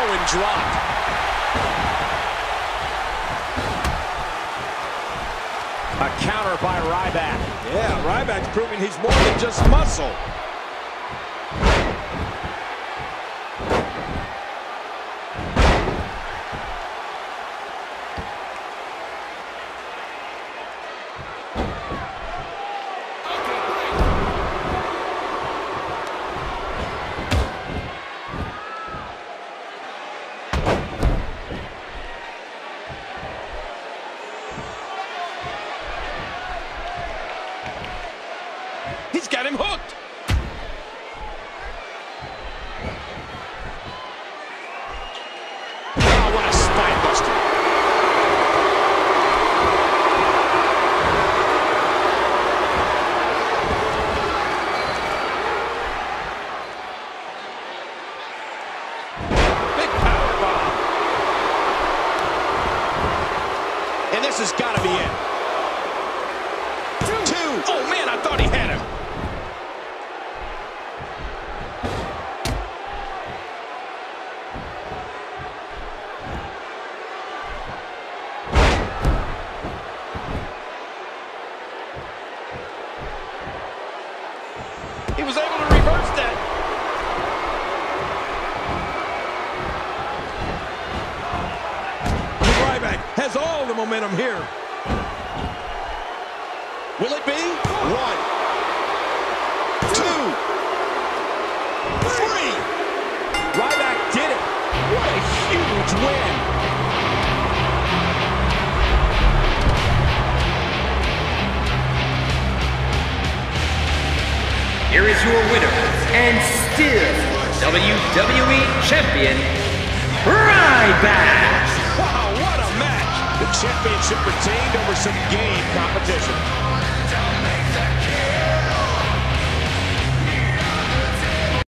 and dropped. A counter by Ryback. Yeah, Ryback's proving he's more than just muscle. He's got him hooked. Oh, what a spine buster. Big power bomb. And this has got to be it. Two. Oh, man, I thought he had him. He was able to reverse that. Ryback has all the momentum here. Will it be? 1, 2, 3. Ryback did it. What a huge win. Here is your winner, and still WWE Champion, Ryback! Wow, what a match. The championship retained over some game competition.